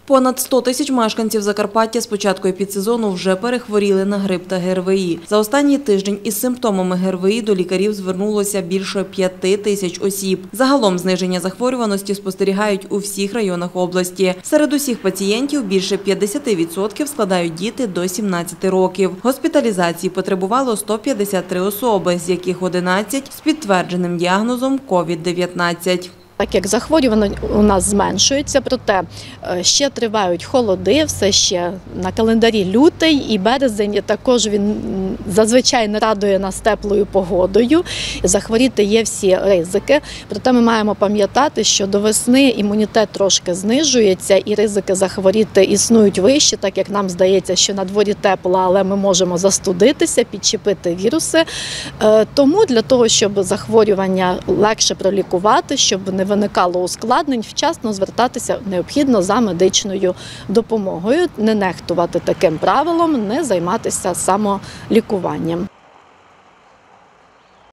Понад 100 тисяч мешканців Закарпаття з початку епідсезону вже перехворіли на грип та ГРВІ. За останній тиждень із симптомами ГРВІ до лікарів звернулося більше 5 тисяч осіб. Загалом зниження захворюваності спостерігають у всіх районах області. Серед усіх пацієнтів більше 50% складають діти до 17 років. Госпіталізації потребувало 153 особи, з яких 11 з підтвердженим діагнозом COVID-19. Так як захворювання у нас зменшується, проте ще тривають холоди, все ще на календарі лютий і березень, також він зазвичай не радує нас теплою погодою, захворіти є всі ризики. Проте ми маємо пам'ятати, що до весни імунітет трошки знижується і ризики захворіти існують вищі, так як нам здається, що на дворі тепло, але ми можемо застудитися, підчепити віруси. Тому для того, щоб захворювання легше пролікувати, щоб не виникало ускладнень, вчасно звертатися необхідно за медичною допомогою, не нехтувати таким правилом, не займатися самолікуванням.